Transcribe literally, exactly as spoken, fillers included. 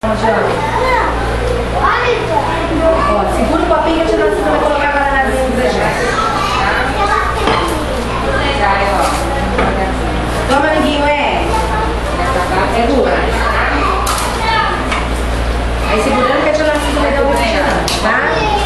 Ó, segura o copinho que a tia vai colocar a bananazinha no deserto. Toma, amiguinho, é. Segura. Aí segurando que a tia Narcisa vai dar uma puxada, tá?